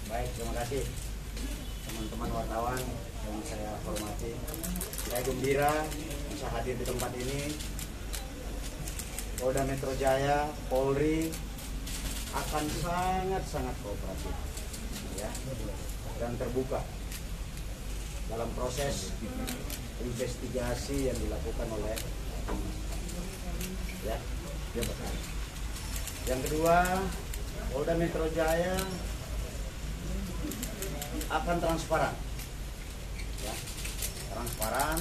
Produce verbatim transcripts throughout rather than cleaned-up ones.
Baik, terima kasih teman-teman wartawan yang saya hormati. Saya gembira bisa hadir di tempat ini. Polda Metro Jaya, Polri akan sangat-sangat kooperatif, ya, dan terbuka dalam proses investigasi yang dilakukan oleh, ya, yang kedua, Polda Metro Jaya akan transparan, ya, transparan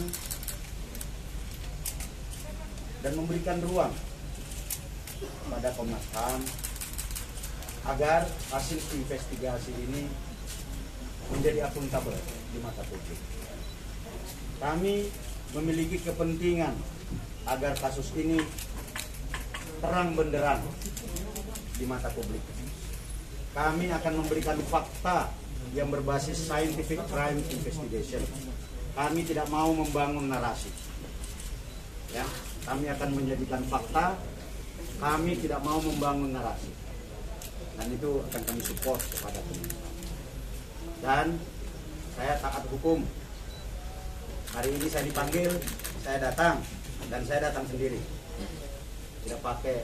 dan memberikan ruang kepada Komnas H A M agar hasil investigasi ini menjadi akuntabel di mata publik. Kami memiliki kepentingan agar kasus ini terang benderang di mata publik. Kami akan memberikan fakta yang berbasis scientific crime investigation. Kami tidak mau membangun narasi. Ya, kami akan menjadikan fakta. Kami tidak mau membangun narasi. Dan itu akan kami support kepada teman-teman. Dan saya taat hukum. Hari ini saya dipanggil, saya datang, dan saya datang sendiri. Tidak pakai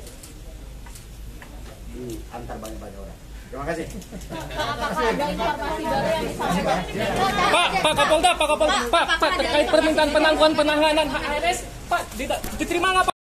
di antar banyak-banyak orang. Terima kasih. Apakah ada informasi baru yang disampaikan? Pak, Pak Kapolda, Pak Kapolda, Pak, Pak terkait permintaan penangguhan penahanan H R S, Pak diterima nggak Pak?